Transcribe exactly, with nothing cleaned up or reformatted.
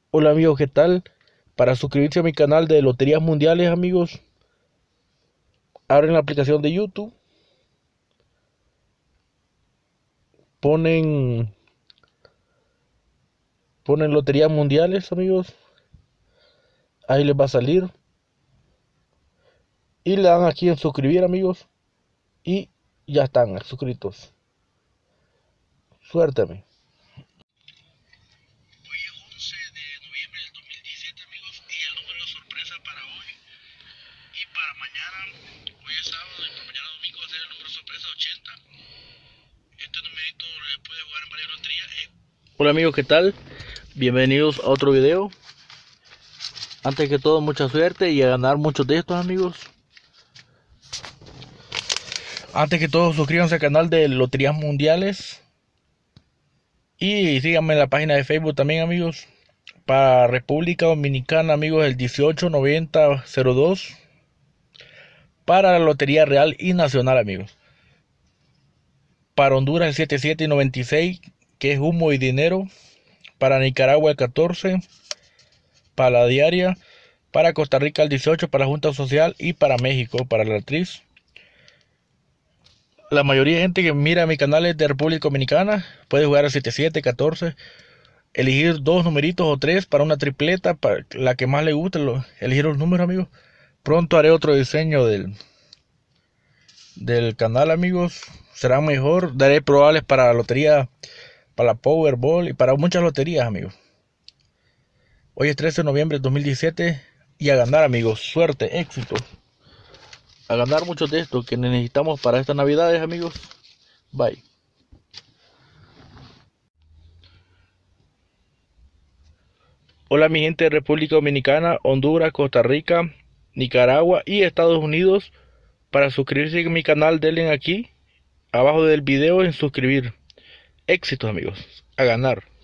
Hola amigos, ¿qué tal? Para suscribirse a mi canal de Loterías Mundiales, amigos, abren la aplicación de YouTube, ponen, ponen Loterías Mundiales, amigos, ahí les va a salir y le dan aquí en suscribir, amigos, y ya están suscritos. Suérteme. Hoy es once de noviembre del dos mil diecisiete, amigos, y el número de sorpresa para hoy y para mañana. Hoy es sábado y para mañana domingo va a ser el número de sorpresa ochenta. Este numerito le puede jugar en varias loterías. Eh. Hola amigos, ¿qué tal? Bienvenidos a otro video. Antes que todo, mucha suerte y a ganar muchos de estos, amigos. Antes que todo, suscríbanse al canal de Loterías Mundiales. Y síganme en la página de Facebook también, amigos. Para República Dominicana, amigos, el dieciocho noventa cero dos. Para la Lotería Real y Nacional, amigos. Para Honduras el setenta y siete noventa y seis, que es humo y dinero. Para Nicaragua el catorce. Para la diaria. Para Costa Rica el dieciocho, para la Junta Social. Y para México, para la actriz. La mayoría de gente que mira mi canal es de República Dominicana. Puede jugar al setenta y siete, catorce. Elegir dos numeritos o tres para una tripleta, para la que más le guste, lo, elegir los números, amigos. Pronto haré otro diseño del, del canal, amigos. Será mejor. Daré probables para la lotería, para la Powerball y para muchas loterías, amigos. Hoy es trece de noviembre de dos mil diecisiete y a ganar, amigos. Suerte, éxito. A ganar muchos de estos que necesitamos para estas navidades, amigos. Bye. Hola mi gente de República Dominicana, Honduras, Costa Rica, Nicaragua y Estados Unidos. Para suscribirse a mi canal, denle aquí, abajo del video en suscribir. Éxitos, amigos. A ganar.